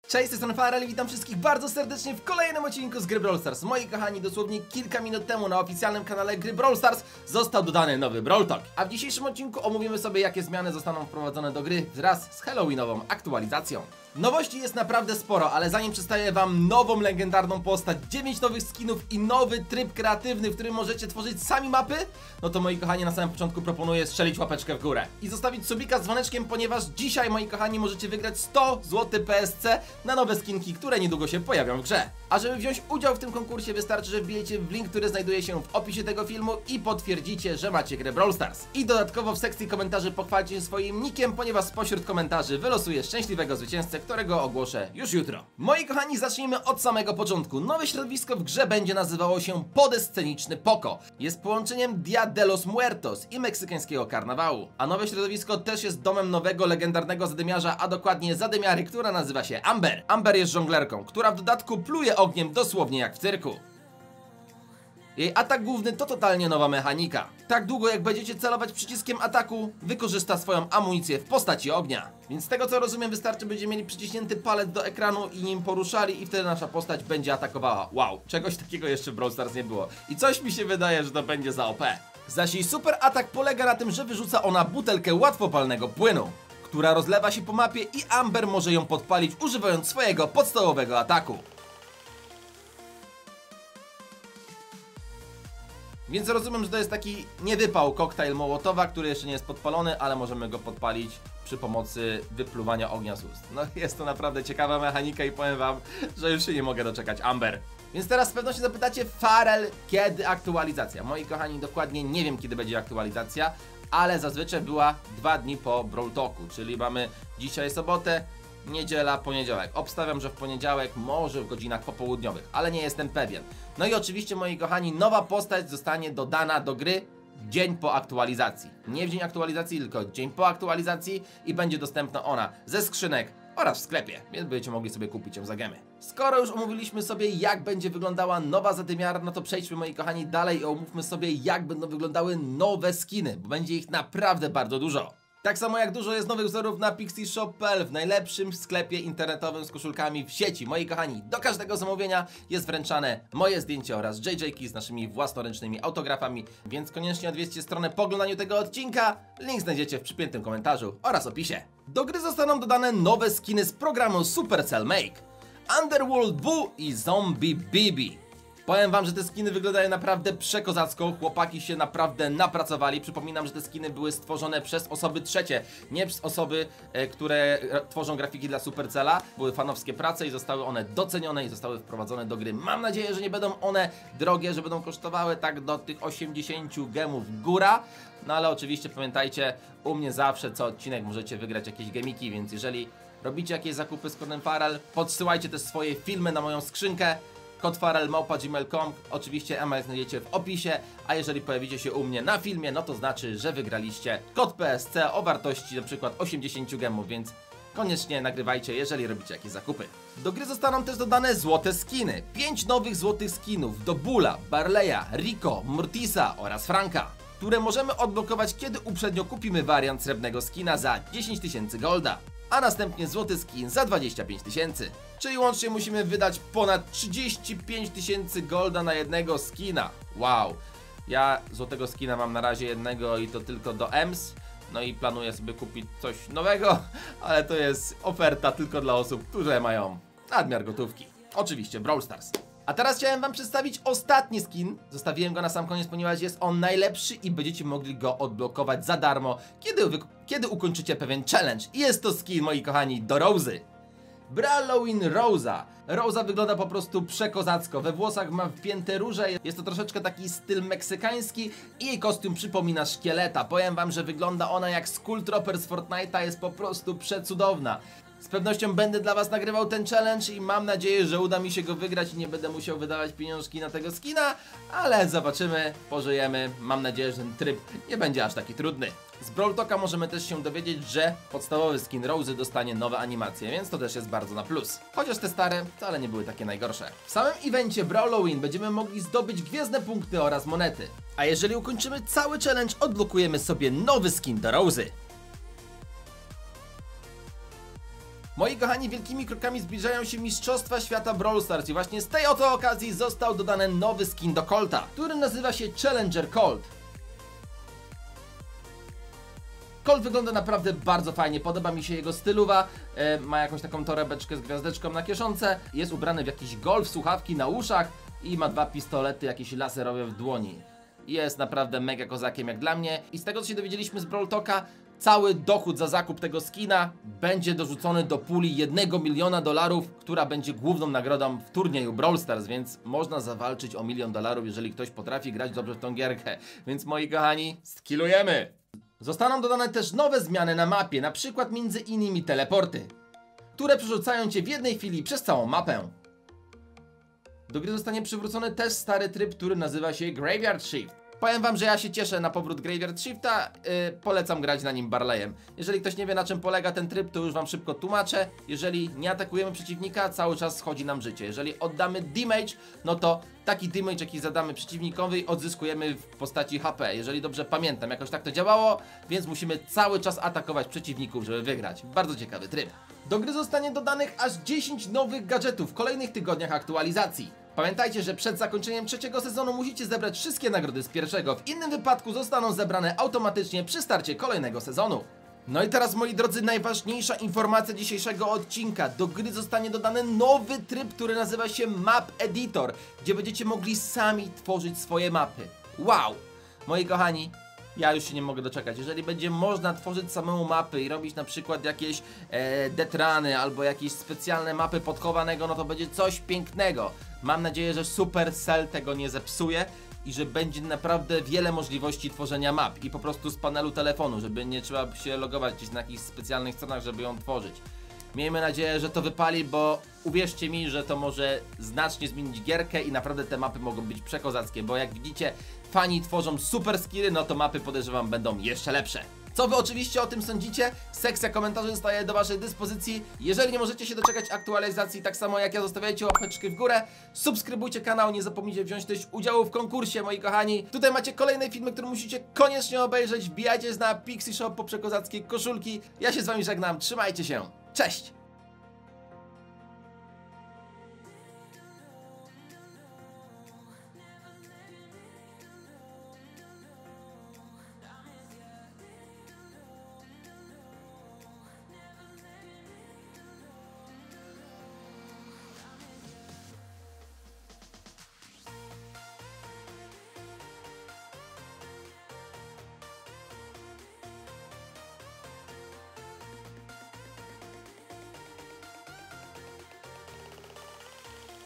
Cześć, z tej strony Farel i witam wszystkich bardzo serdecznie w kolejnym odcinku z gry Brawl Stars. Moi kochani, dosłownie kilka minut temu na oficjalnym kanale gry Brawl Stars został dodany nowy Brawl Talk. A w dzisiejszym odcinku omówimy sobie, jakie zmiany zostaną wprowadzone do gry wraz z halloweenową aktualizacją. Nowości jest naprawdę sporo, ale zanim przedstawię wam nową legendarną postać, 9 nowych skinów i nowy tryb kreatywny, w którym możecie tworzyć sami mapy, no to moi kochani, na samym początku proponuję strzelić łapeczkę w górę i zostawić subika z dzwoneczkiem, ponieważ dzisiaj, moi kochani, możecie wygrać 100 zł PSC na nowe skinki, które niedługo się pojawią w grze. A żeby wziąć udział w tym konkursie, wystarczy, że wbijecie w link, który znajduje się w opisie tego filmu i potwierdzicie, że macie grę Brawl Stars. I dodatkowo w sekcji komentarzy pochwalcie się swoim nickiem, ponieważ spośród komentarzy wylosuję szczęśliwego zwycięzcę, którego ogłoszę już jutro. Moi kochani, zacznijmy od samego początku. Nowe środowisko w grze będzie nazywało się Podesceniczny Poco. Jest połączeniem Dia de los Muertos i meksykańskiego karnawału. A nowe środowisko też jest domem nowego legendarnego zadymiarza, a dokładnie zadymiary, która nazywa się Amber. Amber jest żonglerką, która w dodatku pluje ogniem dosłownie jak w cyrku. Jej atak główny to totalnie nowa mechanika. Tak długo jak będziecie celować przyciskiem ataku, wykorzysta swoją amunicję w postaci ognia. Więc z tego co rozumiem, wystarczy będziemy mieli przyciśnięty palec do ekranu i nim poruszali i wtedy nasza postać będzie atakowała. Wow, czegoś takiego jeszcze w Brawl Stars nie było. I coś mi się wydaje, że to będzie za OP. Zaś jej super atak polega na tym, że wyrzuca ona butelkę łatwopalnego płynu, która rozlewa się po mapie i Amber może ją podpalić, używając swojego podstawowego ataku. Więc rozumiem, że to jest taki niewypał koktajl Mołotowa, który jeszcze nie jest podpalony, ale możemy go podpalić przy pomocy wypluwania ognia z ust. No jest to naprawdę ciekawa mechanika i powiem wam, że już się nie mogę doczekać Amber. Więc teraz z pewnością zapytacie, Farel, kiedy aktualizacja? Moi kochani, dokładnie nie wiem, kiedy będzie aktualizacja, ale zazwyczaj była 2 dni po Brawl Talku, czyli mamy dzisiaj sobotę, niedziela, poniedziałek. Obstawiam, że w poniedziałek, może w godzinach popołudniowych, ale nie jestem pewien. No i oczywiście, moi kochani, nowa postać zostanie dodana do gry dzień po aktualizacji. Nie w dzień aktualizacji, tylko dzień po aktualizacji i będzie dostępna ona ze skrzynek oraz w sklepie, więc będziecie mogli sobie kupić ją za gemy. Skoro już omówiliśmy sobie, jak będzie wyglądała nowa zadymiar, no to przejdźmy, moi kochani, dalej i omówmy sobie, jak będą wyglądały nowe skiny, bo będzie ich naprawdę bardzo dużo. Tak samo jak dużo jest nowych wzorów na PixieShop.pl, w najlepszym sklepie internetowym z koszulkami w sieci. Moi kochani, do każdego zamówienia jest wręczane moje zdjęcie oraz JJ-ki z naszymi własnoręcznymi autografami, więc koniecznie odwiedźcie stronę po oglądaniu tego odcinka. Link znajdziecie w przypiętym komentarzu oraz opisie. Do gry zostaną dodane nowe skiny z programu Supercell Make, Underworld Boo i Zombie Bibi. Powiem wam, że te skiny wyglądają naprawdę przekozacko, chłopaki się naprawdę napracowali. Przypominam, że te skiny były stworzone przez osoby trzecie, nie przez osoby, które tworzą grafiki dla Supercella. Były fanowskie prace i zostały one docenione i zostały wprowadzone do gry. Mam nadzieję, że nie będą one drogie, że będą kosztowały tak do tych 80 gemów góra. No ale oczywiście pamiętajcie, u mnie zawsze co odcinek możecie wygrać jakieś gemiki, więc jeżeli robicie jakieś zakupy z kodem Farel, podsyłajcie też swoje filmy na moją skrzynkę. Kod farel@gmail.com, oczywiście e-mail znajdziecie w opisie, a jeżeli pojawicie się u mnie na filmie, no to znaczy, że wygraliście kod PSC o wartości na przykład 80 gemów, więc koniecznie nagrywajcie, jeżeli robicie jakieś zakupy. Do gry zostaną też dodane złote skiny. 5 nowych złotych skinów do Bulla, Barleya, Rico, Mortisa oraz Franka, które możemy odblokować, kiedy uprzednio kupimy wariant srebrnego skina za 10 000 golda, a następnie złoty skin za 25 000. Czyli łącznie musimy wydać ponad 35 000 golda na jednego skina. Wow. Ja złotego skina mam na razie jednego i to tylko do EMS. No i planuję sobie kupić coś nowego, ale to jest oferta tylko dla osób, które mają nadmiar gotówki. Oczywiście Brawl Stars. A teraz chciałem wam przedstawić ostatni skin. Zostawiłem go na sam koniec, ponieważ jest on najlepszy i będziecie mogli go odblokować za darmo, kiedy ukończycie pewien challenge. I jest to skin, moi kochani, do Rozy. Brawloween Rosa. Rosa wygląda po prostu przekozacko. We włosach ma wpięte róże. Jest to troszeczkę taki styl meksykański i jej kostium przypomina szkieleta. Powiem wam, że wygląda ona jak Skull Trooper z Fortnite'a. Jest po prostu przecudowna. Z pewnością będę dla was nagrywał ten challenge i mam nadzieję, że uda mi się go wygrać i nie będę musiał wydawać pieniążki na tego skina, ale zobaczymy, pożyjemy. Mam nadzieję, że ten tryb nie będzie aż taki trudny. Z Brawl Talka możemy też się dowiedzieć, że podstawowy skin Rosy dostanie nowe animacje, więc to też jest bardzo na plus. Chociaż te stare wcale nie były takie najgorsze. W samym evencie Brawloween będziemy mogli zdobyć gwiezdne punkty oraz monety. A jeżeli ukończymy cały challenge, odblokujemy sobie nowy skin do Rosy. Moi kochani, wielkimi krokami zbliżają się Mistrzostwa Świata Brawl Stars i właśnie z tej oto okazji został dodany nowy skin do Colta, który nazywa się Challenger Colt. Colt wygląda naprawdę bardzo fajnie, podoba mi się jego stylowa, ma jakąś taką torebeczkę z gwiazdeczką na kieszonce, jest ubrany w jakiś golf, słuchawki na uszach i ma 2 pistolety jakieś laserowe w dłoni. Jest naprawdę mega kozakiem jak dla mnie i z tego co się dowiedzieliśmy z Brawl Talka, cały dochód za zakup tego skina będzie dorzucony do puli $1 miliona, która będzie główną nagrodą w turnieju Brawl Stars, więc można zawalczyć o $1 milion, jeżeli ktoś potrafi grać dobrze w tą gierkę. Więc moi kochani, skillujemy! Zostaną dodane też nowe zmiany na mapie, na przykład między innymi teleporty, które przerzucają cię w jednej chwili przez całą mapę. Do gry zostanie przywrócony też stary tryb, który nazywa się Graveyard Shift. Powiem wam, że ja się cieszę na powrót Graveyard Shifta, polecam grać na nim Barleyem. Jeżeli ktoś nie wie, na czym polega ten tryb, to już wam szybko tłumaczę. Jeżeli nie atakujemy przeciwnika, cały czas schodzi nam życie. Jeżeli oddamy damage, no to taki damage, jaki zadamy przeciwnikowi, odzyskujemy w postaci HP. Jeżeli dobrze pamiętam, jakoś tak to działało, więc musimy cały czas atakować przeciwników, żeby wygrać. Bardzo ciekawy tryb. Do gry zostanie dodanych aż 10 nowych gadżetów w kolejnych tygodniach aktualizacji. Pamiętajcie, że przed zakończeniem trzeciego sezonu musicie zebrać wszystkie nagrody z pierwszego, w innym wypadku zostaną zebrane automatycznie przy starcie kolejnego sezonu. No i teraz, moi drodzy, najważniejsza informacja dzisiejszego odcinka. Do gry zostanie dodany nowy tryb, który nazywa się Map Editor, gdzie będziecie mogli sami tworzyć swoje mapy. Wow! Moi kochani, ja już się nie mogę doczekać. Jeżeli będzie można tworzyć samemu mapy i robić na przykład jakieś detrany albo jakieś specjalne mapy podchowanego, no to będzie coś pięknego. Mam nadzieję, że Supercell tego nie zepsuje i że będzie naprawdę wiele możliwości tworzenia map i po prostu z panelu telefonu, żeby nie trzeba się logować gdzieś na jakichś specjalnych stronach, żeby ją tworzyć. Miejmy nadzieję, że to wypali, bo uwierzcie mi, że to może znacznie zmienić gierkę i naprawdę te mapy mogą być przekozackie, bo jak widzicie, fani tworzą super skilly, no to mapy, podejrzewam, będą jeszcze lepsze. Co wy oczywiście o tym sądzicie? Sekcja komentarzy zostaje do waszej dyspozycji. Jeżeli nie możecie się doczekać aktualizacji, tak samo jak ja, zostawiajcie łapeczki w górę, subskrybujcie kanał, nie zapomnijcie wziąć też udziału w konkursie, moi kochani. Tutaj macie kolejne filmy, które musicie koniecznie obejrzeć. Wbijajcie na Pixie Shop po przekozackie koszulki. Ja się z wami żegnam, trzymajcie się, cześć!